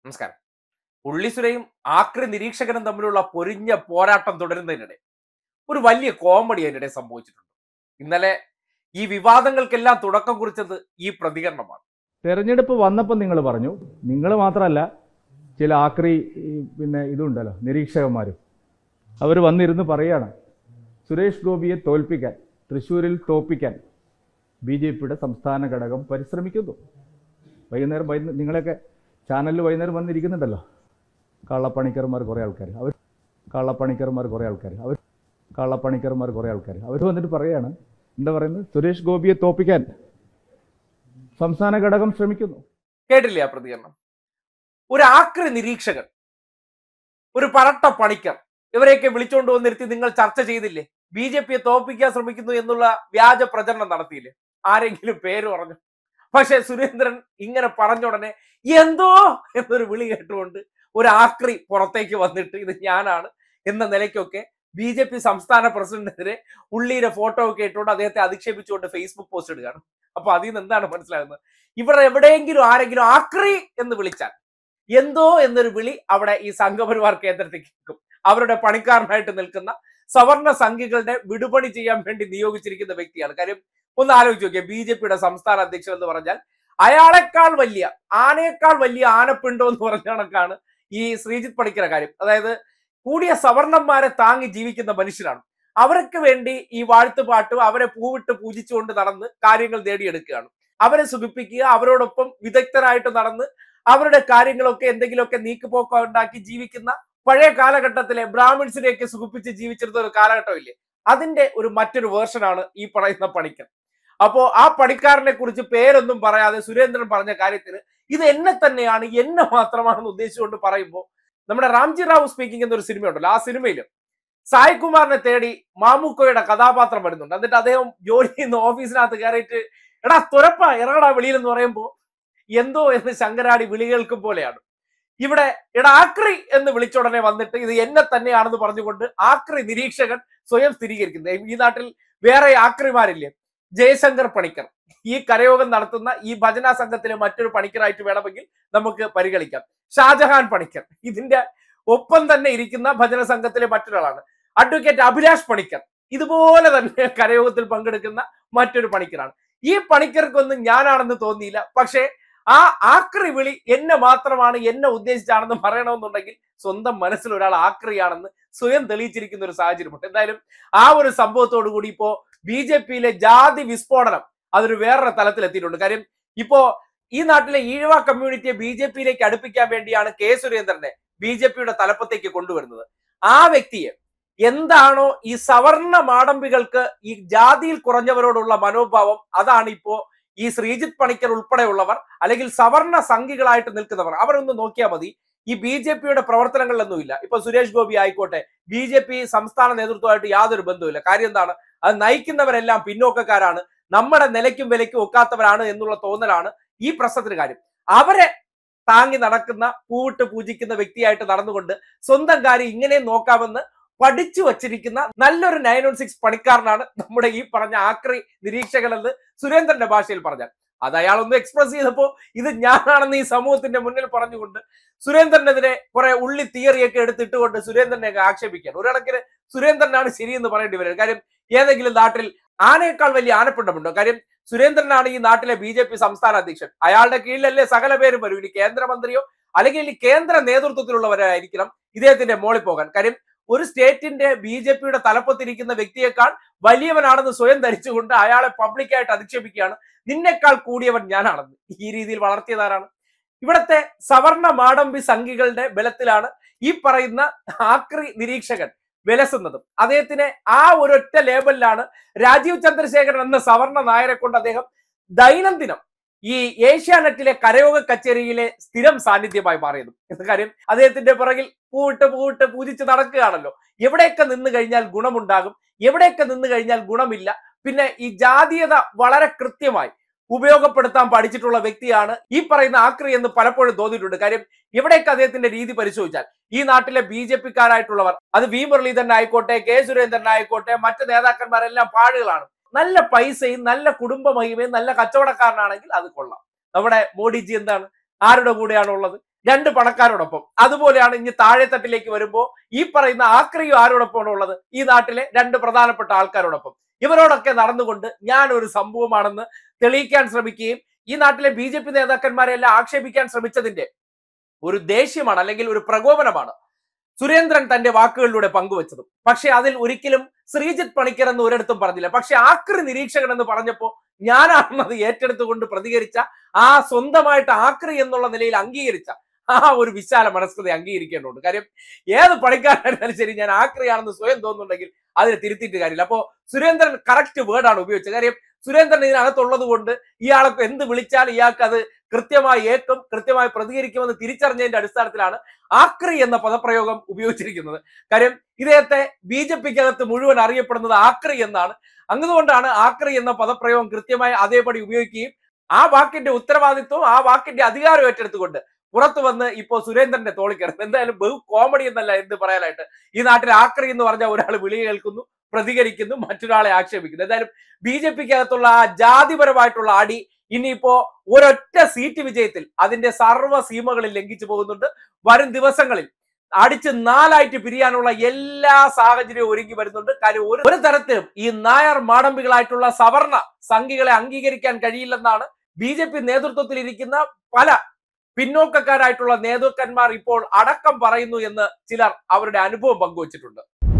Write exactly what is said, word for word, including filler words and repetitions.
നമസ്കാരം. ഉള്ളിസുരയും ആക്രി നിരീക്ഷകനും തമ്മിലുള്ള പൊരിഞ്ഞ പോരാട്ടം തുടരുന്നതിനിടെ ഒരു വലിയ കോമഡി അതിനിടെ സംഭവിച്ചിട്ടുണ്ട്. ഇന്നലെ ഈ വിവാദങ്ങൾക്കെല്ലാം തുടക്കം കുറിച്ചത് ഈ പ്രതികരണമാണ്. തെരഞ്ഞെടുപ്പ് വന്നപ്പോൾ നിങ്ങൾ പറഞ്ഞു, നിങ്ങൾ മാത്രമല്ല, ചില ആക്രി ഈ പിന്നെ ഇതുണ്ടല്ലോ നിരീക്ഷകന്മാരും, അവർ വന്നിരുന്ന് പറയുകയാണ്, സുരേഷ് ഗോപിയെ തോൽപ്പിക്കാൻ, തൃശ്ശൂരിൽ തോൽപ്പിക്കാൻ ബി ജെ പിയുടെ സംസ്ഥാന ഘടകം പരിശ്രമിക്കുന്നു. വൈകുന്നേരം വൈകുന്നേരം നിങ്ങളൊക്കെ ചാനലിൽ വൈകുന്നേരം വന്നിരിക്കുന്നുണ്ടല്ലോ, കള്ളപ്പണിക്കർമാർ കുറേ ആൾക്കാർ, അവർ കള്ളപ്പണിക്കർമാർ കുറേ ആൾക്കാർ അവർ കള്ളപ്പണിക്കർമാർ കുറേ ആൾക്കാർ അവർ വന്നിട്ട് പറയുകയാണ്, എന്താ പറയുന്നത്, സുരേഷ് ഗോപിയെ തോൽപ്പിക്കാൻ സംസ്ഥാന ഘടകം ശ്രമിക്കുന്നു. കേട്ടില്ലേ ആ പ്രതികരണം? ഒരു ആക്രി നിരീക്ഷകൻ, ഒരു പറട്ട പണിക്കർ, ഇവരെയൊക്കെ വിളിച്ചുകൊണ്ട് വന്നിരുത്തി നിങ്ങൾ ചർച്ച ചെയ്തില്ലേ? ബി ജെ പിയെ തോൽപ്പിക്കാൻ ശ്രമിക്കുന്നു എന്നുള്ള വ്യാജ പ്രചരണം നടത്തിയില്ലേ? ആരെങ്കിലും പേര് പറഞ്ഞു? പക്ഷെ സുരേന്ദ്രൻ ഇങ്ങനെ പറഞ്ഞ ഉടനെ എന്തോ എന്നൊരു വിളി കേട്ടുകൊണ്ട് ഒരു ആക്രി പുറത്തേക്ക് വന്നിട്ട് ഇത് ഞാനാണ് എന്ന നിലയ്ക്കൊക്കെ ബി ജെ പി സംസ്ഥാന പ്രസിഡന്റിനെതിരെ ഉള്ളിയുടെ ഫോട്ടോ ഒക്കെ ഇട്ടുകൊണ്ട് അദ്ദേഹത്തെ അധിക്ഷേപിച്ചുകൊണ്ട് ഫേസ്ബുക്ക് പോസ്റ്റ് ഇടുകയാണ്. അപ്പൊ അതിൽ നിന്ന് എന്താണ് മനസ്സിലാകുന്നത്? ഇവിടെ എവിടെയെങ്കിലും ആരെങ്കിലും ആക്രി എന്ന് വിളിച്ചാൽ എന്തോ എന്നൊരു വിളി അവിടെ ഈ സംഘപരിവാർ കേന്ദ്രത്തിൽ കേൾക്കും. അവരുടെ പണിക്കാരനായിട്ട് നിൽക്കുന്ന സവർണ സംഘികളുടെ വിടുപണി ചെയ്യാൻ വേണ്ടി നിയോഗിച്ചിരിക്കുന്ന വ്യക്തിയാണ്. കാര്യം ഒന്ന് ആലോചിച്ച് നോക്കിയാൽ, ബി ജെ പിയുടെ സംസ്ഥാന അധ്യക്ഷൻ എന്ന് പറഞ്ഞാൽ അയാളെക്കാൾ വലിയ, ആനയേക്കാൾ വലിയ ആനപ്പിണ്ടോ എന്ന് പറഞ്ഞ കണക്കാണ് ഈ ശ്രീജിത്ത് പണിക്കരുടെ കാര്യം. അതായത് കൂടിയ സവർണന്മാരെ താങ്ങി ജീവിക്കുന്ന മനുഷ്യരാണ്. അവർക്ക് വേണ്ടി ഈ വാഴ്ത്തുപാട്ടും അവരെ പൂവിട്ട് പൂജിച്ചുകൊണ്ട് നടന്ന് കാര്യങ്ങൾ നേടിയെടുക്കുകയാണ്. അവരെ സുഖിപ്പിക്കുക, അവരോടൊപ്പം വിദഗ്ധരായിട്ട് നടന്ന് അവരുടെ കാര്യങ്ങളൊക്കെ എന്തെങ്കിലുമൊക്കെ നീക്കുപോക്കം ഉണ്ടാക്കി ജീവിക്കുന്ന പഴയ കാലഘട്ടത്തിലെ ബ്രാഹ്മിൺസിനെയൊക്കെ സുഖിപ്പിച്ച് ജീവിച്ചിരുന്ന ഒരു കാലഘട്ടമില്ലേ, അതിന്റെ ഒരു മറ്റൊരു വേർഷനാണ് ഈ പറയുന്ന പണിക്കർ. അപ്പോ ആ പണിക്കാരനെ കുറിച്ച് പേരൊന്നും പറയാതെ സുരേന്ദ്രൻ പറഞ്ഞ കാര്യത്തിന് ഇത് എന്നെ തന്നെയാണ്, എന്നെ മാത്രമാണെന്ന് ഉദ്ദേശിച്ചുകൊണ്ട് പറയുമ്പോൾ, നമ്മുടെ റാംജി റാവു സ്പീക്കിംഗ് എന്നൊരു സിനിമ ഉണ്ടല്ലോ, ആ സിനിമയിൽ സായ് കുമാറിനെ തേടി മാമുക്കോയുടെ കഥാപാത്രം വരുന്നുണ്ട്. എന്നിട്ട് അദ്ദേഹം ജോലി ചെയ്യുന്ന ഓഫീസിനകത്ത് കയറിയിട്ട് എടാ തുരപ്പ ഇറങ്ങടാ വെളിയിൽ എന്ന് പറയുമ്പോൾ എന്തോ എന്ന് ശങ്കരാടി വിളി കേൾക്കും പോലെയാണ് ഇവിടെ. എടാ ആക്രി എന്ന് വിളിച്ച ഉടനെ വന്നിട്ട് ഇത് എന്നെ തന്നെയാണെന്ന് പറഞ്ഞുകൊണ്ട് ആക്രി നിരീക്ഷകൻ സ്വയം സ്ഥിരീകരിക്കുന്നത്. ഈ നാട്ടിൽ വേറെ ആക്രിമാരില്ലേ? ജയശങ്കർ പണിക്കർ, ഈ കരയോഗം നടത്തുന്ന ഈ ഭജന സംഘത്തിലെ മറ്റൊരു പണിക്കരായിട്ട് വേണമെങ്കിൽ നമുക്ക് പരിഗണിക്കാം. ഷാജഹാൻ പണിക്കർ ഇതിന്റെ ഒപ്പം തന്നെ ഇരിക്കുന്ന ഭജന സംഘത്തിലെ മറ്റൊരാളാണ്. അഡ്വക്കേറ്റ് അഭിലാഷ് പണിക്കർ ഇതുപോലെ തന്നെ കരയോഗത്തിൽ പങ്കെടുക്കുന്ന മറ്റൊരു പണിക്കരാണ്. ഈ പണിക്കർക്കൊന്നും ഞാനാണെന്ന് തോന്നിയില്ല. പക്ഷേ ആ ആക്രി വിളി എന്നെ മാത്രമാണ്, എന്നെ ഉദ്ദേശിച്ചാണെന്ന് പറയണമെന്നുണ്ടെങ്കിൽ സ്വന്തം മനസ്സിൽ ഒരാൾ ആക്രിയാണെന്ന് സ്വയം തെളിയിച്ചിരിക്കുന്ന ഒരു സാഹചര്യമുണ്ട്. എന്തായാലും ആ ഒരു സംഭവത്തോടു കൂടി ഇപ്പോ ബി ജെ പിയിലെ ജാതി വിസ്ഫോടനം അതൊരു വേറൊരു തലത്തിൽ എത്തിയിട്ടുണ്ട്. കാര്യം ഇപ്പോ ഈ നാട്ടിലെ ഈഴവ കമ്മ്യൂണിറ്റിയെ ബി ജെ പിയിലേക്ക് അടുപ്പിക്കാൻ വേണ്ടിയാണ് കെ സുരേന്ദ്രനെ ബി ജെ പിയുടെ തലപ്പത്തേക്ക് കൊണ്ടുവരുന്നത്. ആ വ്യക്തിയെ എന്താണോ ഈ സവർണ മാടമ്പികൾക്ക് ഈ ജാതിയിൽ കുറഞ്ഞവരോടുള്ള മനോഭാവം, അതാണ് ഇപ്പോ ഈ ശ്രീജിത്ത് പണിക്കർ ഉൾപ്പെടെയുള്ളവർ, അല്ലെങ്കിൽ സവർണ സംഘികളായിട്ട് നിൽക്കുന്നവർ, അവരൊന്ന് നോക്കിയാൽ മതി. ഈ ബി ജെ പിയുടെ പ്രവർത്തനങ്ങളിലൊന്നുമില്ല. ഇപ്പൊ സുരേഷ് ഗോപി ആയിക്കോട്ടെ, ബി ജെ പി സംസ്ഥാന നേതൃത്വമായിട്ട് യാതൊരു ബന്ധവുമില്ല. കാര്യം എന്താണ്? അത് നയിക്കുന്നവരെല്ലാം പിന്നോക്കക്കാരാണ്, നമ്മുടെ നിലയ്ക്കും വിലയ്ക്കും ഒക്കാത്തവരാണ് എന്നുള്ള തോന്നലാണ് ഈ പ്രശ്നത്തിന് കാര്യം. അവരെ താങ്ങി നടക്കുന്ന, പൂവിട്ട് പൂജിക്കുന്ന വ്യക്തിയായിട്ട് നടന്നുകൊണ്ട് സ്വന്തം കാര്യം ഇങ്ങനെ നോക്കാമെന്ന് പഠിച്ചു വച്ചിരിക്കുന്ന നല്ലൊരു നയൻ വൺ സിക്സ് പണിക്കാരനാണ് നമ്മുടെ ഈ പറഞ്ഞ ആക്രി നിരീക്ഷകൻ എന്ന് സുരേന്ദ്രന്റെ ഭാഷയിൽ പറഞ്ഞാൽ. അത് അയാൾ ഒന്ന് എക്സ്പ്രസ് ചെയ്തപ്പോ ഇത് ഞാനാണെന്ന് ഈ സമൂഹത്തിന്റെ മുന്നിൽ പറഞ്ഞുകൊണ്ട് സുരേന്ദ്രനെതിരെ കുറെ ഉള്ളി തിയറിയൊക്കെ എടുത്തിട്ടുകൊണ്ട് സുരേന്ദ്രനെ ആക്ഷേപിക്കാൻ ഒരു കണക്കിന് സുരേന്ദ്രനാണ് ശരിയെന്ന് പറയേണ്ടി വരും. കാര്യം ഏതെങ്കിലും നാട്ടിൽ ആനയേക്കാൾ വലിയ ആനപ്പിണ്ടമുണ്ടോ? കാര്യം സുരേന്ദ്രനാണ് ഈ നാട്ടിലെ ബി ജെ പി സംസ്ഥാന അധ്യക്ഷൻ. അയാളുടെ കീഴിലല്ലേ സകല പേരും വരും. ഇനി കേന്ദ്രമന്ത്രിയോ അല്ലെങ്കിൽ ഈ കേന്ദ്ര നേതൃത്വത്തിലുള്ളവരായിരിക്കണം ഇദ്ദേഹത്തിന്റെ മോളിൽ പോകാൻ. കാര്യം ഒരു സ്റ്റേറ്റിന്റെ ബി ജെ പിയുടെ തലപ്പത്തിരിക്കുന്ന വ്യക്തിയേക്കാൾ വലിയവനാണെന്ന് സ്വയം ധരിച്ചുകൊണ്ട് അയാളെ പബ്ലിക്കായിട്ട് അധിക്ഷേപിക്കുകയാണ്. നിന്നെക്കാൾ കൂടിയവൻ ഞാനാണെന്ന് ഈ രീതിയിൽ വളർത്തിയതാരാണ്? ഇവിടത്തെ സവർണ മാടമ്പി സംഘികളുടെ ബലത്തിലാണ് ഈ പറയുന്ന ആക്രി നിരീക്ഷകൻ വിലസുന്നതും. അദ്ദേഹത്തിനെ ആ ഒരൊറ്റ ലേബലിലാണ് രാജീവ് ചന്ദ്രശേഖരൻ എന്ന സവർണ നായരെ കൊണ്ട് അദ്ദേഹം ദൈനംദിനം ഈ ഏഷ്യാനെറ്റിലെ കരയോഗ കച്ചേരിയിലെ സ്ഥിരം സാന്നിധ്യമായി മാറിയതും. എന്ന കാര്യം അദ്ദേഹത്തിന്റെ പിറകിൽ പൂവിട്ട് പൂവിട്ട് പൂജിച്ച് നടക്കുകയാണല്ലോ. എവിടെയൊക്കെ നിന്ന് കഴിഞ്ഞാൽ ഗുണമുണ്ടാകും, എവിടെയൊക്കെ നിന്ന് കഴിഞ്ഞാൽ ഗുണമില്ല. പിന്നെ ഈ ജാതീയത വളരെ കൃത്യമായി ഉപയോഗപ്പെടുത്താൻ പഠിച്ചിട്ടുള്ള വ്യക്തിയാണ് ഈ പറയുന്ന ആക്രി എന്ന് പലപ്പോഴും തോന്നിയിട്ടുണ്ട്. കാര്യം എവിടെയൊക്കെ അദ്ദേഹത്തിന്റെ രീതി പരിശോധിച്ചാൽ ഈ നാട്ടിലെ ബി ജെ പിക്കാരായിട്ടുള്ളവർ, അത് വി മുരളീധരൻ ആയിക്കോട്ടെ, കെ സുരേന്ദ്രൻ ആയിക്കോട്ടെ, മറ്റ് നേതാക്കന്മാരെല്ലാം പാടുകളാണ്. നല്ല പൈസയും നല്ല കുടുംബ മഹിമയും നല്ല കച്ചവടക്കാരനാണെങ്കിൽ അത് കൊള്ളാം. നമ്മുടെ മോഡിജി എന്താണ്, ആരുടെ കൂടെയാണ് ഉള്ളത്? രണ്ട് പണക്കാരോടൊപ്പം. അതുപോലെയാണ് ഇനി താഴെത്തട്ടിലേക്ക് വരുമ്പോൾ ഈ പറയുന്ന ആക്രിയും ആരോടൊപ്പമാണ് ഉള്ളത്? ഈ നാട്ടിലെ രണ്ട് പ്രധാനപ്പെട്ട ആൾക്കാരോടൊപ്പം. ഇവരോടൊക്കെ നടന്നുകൊണ്ട് ഞാൻ ഒരു സംഭവമാണെന്ന് തെളിയിക്കാൻ ശ്രമിക്കുകയും ഈ നാട്ടിലെ ബി ജെ പി നേതാക്കന്മാരെ എല്ലാം ആക്ഷേപിക്കാൻ ശ്രമിച്ചതിന്റെ ഒരു ദേഷ്യമാണ്, അല്ലെങ്കിൽ ഒരു പ്രകോപനമാണ് സുരേന്ദ്രൻ തന്റെ വാക്കുകളിലൂടെ പങ്കുവച്ചതും. പക്ഷെ അതിൽ ഒരിക്കലും ശ്രീജിത്ത് പണിക്കർ എന്ന് ഒരിടത്തും പറഞ്ഞില്ല. പക്ഷെ ആക്രി നിരീക്ഷകൻ എന്ന് പറഞ്ഞപ്പോൾ ഞാനാണെന്നത് ഏറ്റെടുത്തുകൊണ്ട് പ്രതികരിച്ച, ആ സ്വന്തമായിട്ട് ആക്രി എന്നുള്ള നിലയിൽ അംഗീകരിച്ച ആ ഒരു വിശാല മനസ്കത അംഗീകരിക്കേണ്ടതുണ്ട്. കാര്യം ഏത് പണിക്കാരനായിരുന്നാലും ശരി, ഞാൻ ആക്രിയാണെന്ന് സ്വയം തോന്നുന്നുണ്ടെങ്കിൽ അതിനെ തിരുത്തിയിട്ട് കാര്യമില്ല. അപ്പോ സുരേന്ദ്രൻ കറക്റ്റ് വേർഡാണ് ഉപയോഗിച്ചത്. കാര്യം സുരേന്ദ്രൻ ഇതിനകത്തുള്ളത് കൊണ്ട് ഇയാൾക്ക് എന്ത് വിളിച്ചാൽ ഇയാൾക്ക് അത് കൃത്യമായി ഏക്കും, കൃത്യമായി പ്രതികരിക്കുമെന്ന് തിരിച്ചറിഞ്ഞതിന്റെ അടിസ്ഥാനത്തിലാണ് ആക്രി എന്ന പദപ്രയോഗം ഉപയോഗിച്ചിരിക്കുന്നത്. കാര്യം ഇദ്ദേഹത്തെ ബി ജെ പിക്കകത്ത് മുഴുവൻ അറിയപ്പെടുന്നത് ആക്രി എന്നാണ്. അതുകൊണ്ടാണ് ആക്രി എന്ന പദപ്രയോഗം കൃത്യമായി അതേപടി ഉപയോഗിക്കുകയും ആ വാക്കിന്റെ ഉത്തരവാദിത്വവും ആ വാക്കിന്റെ അധികാരം ഏറ്റെടുത്തുകൊണ്ട് പുറത്തു വന്ന് ഇപ്പോ സുരേന്ദ്രന്റെ തോളിക്കരുത്. എന്തായാലും ബഹു കോമഡി എന്നല്ല എന്ത് പറയാനായിട്ട്. ഈ നാട്ടിൽ ആക്രി എന്ന് പറഞ്ഞാൽ ഒരാൾ വിളി കേൾക്കുന്നു, പ്രതികരിക്കുന്നു, മറ്റൊരാളെ ആക്ഷേപിക്കുന്നു. എന്തായാലും ബി ജെ പിക്കകത്തുള്ള ആ ജാതിപരമായിട്ടുള്ള അടി ഇനിയിപ്പോ ഒരൊറ്റ സീറ്റ് വിജയത്തിൽ അതിന്റെ സർവ്വ സീമകളിൽ ലംഘിച്ചു പോകുന്നുണ്ട്. വരും ദിവസങ്ങളിൽ അടിച്ച് നാലായിട്ട് പിരിയാനുള്ള എല്ലാ സാഹചര്യവും ഒരുങ്ങി വരുന്നുണ്ട്. കാര്യം ഒരു ഒരു തരത്തിലും ഈ നായർ മാടമ്പികളായിട്ടുള്ള സവർണ സംഘികളെ അംഗീകരിക്കാൻ കഴിയില്ലെന്നാണ് ബി ജെ പി നേതൃത്വത്തിൽ ഇരിക്കുന്ന പല പിന്നോക്കക്കാരായിട്ടുള്ള നേതാക്കന്മാർ ഇപ്പോൾ അടക്കം പറയുന്നു എന്ന് ചിലർ അവരുടെ അനുഭവം പങ്കുവച്ചിട്ടുണ്ട്.